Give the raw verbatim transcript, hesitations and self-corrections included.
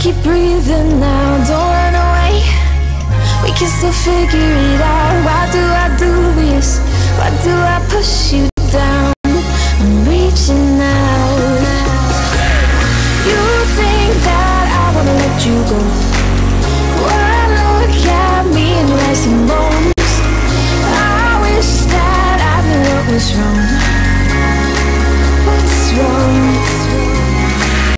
keep breathing now, don't run away. We can still figure it out. Why do